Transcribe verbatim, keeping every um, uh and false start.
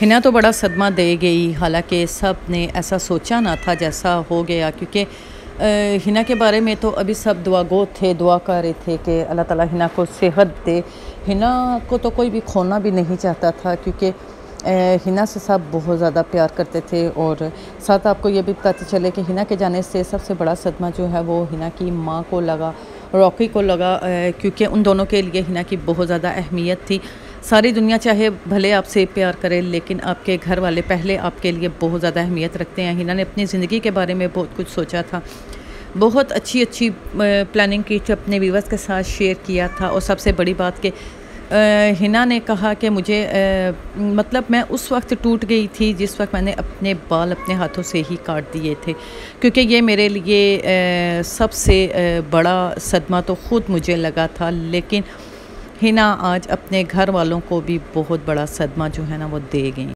हिना तो बड़ा सदमा दे गई, हालांकि सब ने ऐसा सोचा ना था जैसा हो गया, क्योंकि हिना के बारे में तो अभी सब दुआ गो थे, दुआ कर रहे थे कि अल्लाह ताला हिना को सेहत दे। हिना को तो कोई भी खोना भी नहीं चाहता था, क्योंकि हिना से सब बहुत ज़्यादा प्यार करते थे। और साथ आपको ये भी बताते चले कि हिना के जाने से सबसे बड़ा सदमा जो है वो हिना की माँ को लगा, रॉकी को लगा, क्योंकि उन दोनों के लिए हिना की बहुत ज़्यादा अहमियत थी। सारी दुनिया चाहे भले आपसे प्यार करे, लेकिन आपके घर वाले पहले आपके लिए बहुत ज़्यादा अहमियत रखते हैं। हिना ने अपनी ज़िंदगी के बारे में बहुत कुछ सोचा था, बहुत अच्छी अच्छी प्लानिंग की थी, अपने व्यूअर्स के साथ शेयर किया था। और सबसे बड़ी बात कि हिना ने कहा कि मुझे आ, मतलब मैं उस वक्त टूट गई थी जिस वक्त मैंने अपने बाल अपने हाथों से ही काट दिए थे, क्योंकि ये मेरे लिए आ, सबसे आ, बड़ा सदमा तो ख़ुद मुझे लगा था। लेकिन हिना आज अपने घर वालों को भी बहुत बड़ा सदमा जो है ना वो दे गई।